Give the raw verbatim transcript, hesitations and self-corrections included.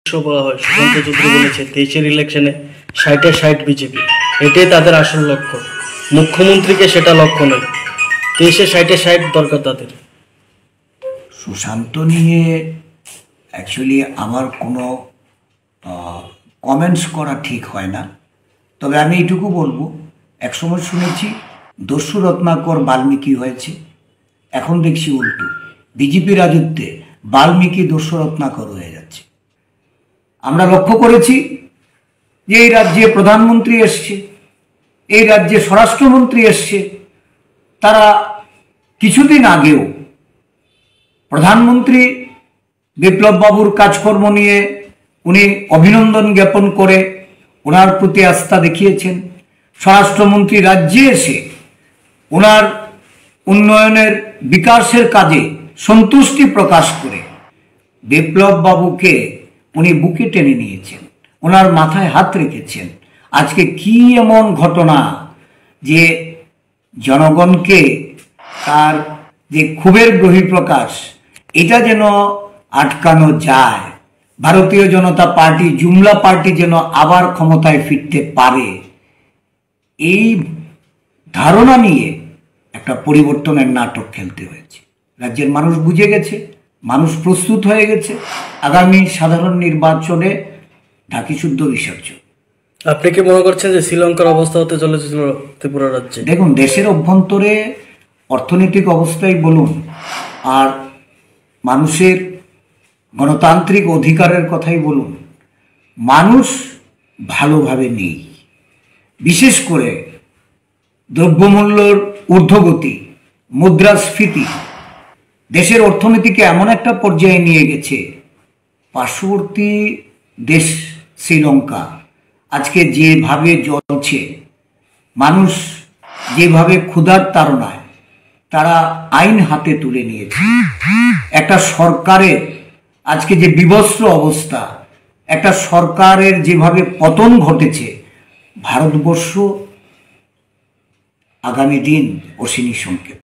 বলা হয়, সুকান্ত চৌধুরী বলেছে দেশের ইলেকশনে ষাটে ষাট বিজেপি, এটাই তাদের আসল লক্ষ্য। মুখ্যমন্ত্রীকে সেটা লক্ষ্য নয়, দেশে ষাটে ষাট দরকার তাদের। সুশান্ত নিয়ে অ্যাকচুয়ালি আমার কোনো কমেন্টস করা ঠিক হয় না, তবে আমি এইটুকু বলবো, একসময় শুনেছি দস্যু রত্নাকর বাল্মীকি হয়েছে, এখন দেখছি উল্টো, বিজেপি রাজত্বে বাল্মীকি দস্যু রত্নাকর হয়ে যাচ্ছে। আমরা লক্ষ্য করেছি যে এই রাজ্যে প্রধানমন্ত্রী এসছে, এই রাজ্যে স্বরাষ্ট্রমন্ত্রী এসছে, তারা কিছুদিন আগেও প্রধানমন্ত্রী বিপ্লব বাবুর কাজকর্ম নিয়ে উনি অভিনন্দন জ্ঞাপন করে ওনার প্রতি আস্থা দেখিয়েছেন। স্বরাষ্ট্রমন্ত্রী রাজ্যে এসে ওনার উন্নয়নের বিকাশের কাজে সন্তুষ্টি প্রকাশ করে বিপ্লব বাবুকে উনি বুকে টেনে নিয়েছেন, ওনার মাথায় হাত রেখেছেন। আজকে কি এমন ঘটনা যে জনগণকে তার যে ক্ষোভের বহিঃপ্রকাশ, এটা যেন আটকানো যায়, ভারতীয় জনতা পার্টি জুমলা পার্টি যেন আবার ক্ষমতায় ফিরতে পারে, এই ধারণা নিয়ে একটা পরিবর্তনের নাটক খেলতে হয়েছে। রাজ্যের মানুষ বুঝে গেছে, মানুষ প্রস্তুত হয়ে গেছে, আগামী সাধারণ নির্বাচনে ঢাকি শুদ্ধ বিসর্জন। আপনি কি মনে করছেন যে শ্রীলঙ্কার অবস্থা হতে চলেছিল ত্রিপুরা রাজ্যে? দেখুন, দেশের অভ্যন্তরে অর্থনৈতিক অবস্থাই বলুন আর মানুষের গণতান্ত্রিক অধিকারের কথাই বলুন, মানুষ ভালোভাবে নেই। বিশেষ করে দ্রব্যমূল্যর ঊর্ধ্বগতি, মুদ্রাস্ফীতি দেশের অর্থনীতিকে এমন একটা পর্যায়ে নিয়ে গেছে, পার্শ্ববর্তী দেশ শ্রীলঙ্কা আজকে যেভাবে জ্বলছে, মানুষ যেভাবে ক্ষুধার তাড়নায়, তারা আইন হাতে তুলে নিয়েছে। একটা সরকারের আজকে যে বিবস্ত্র অবস্থা, একটা সরকারের যেভাবে পতন ঘটেছে, ভারতবর্ষ আগামী দিন অশনি সংকেত।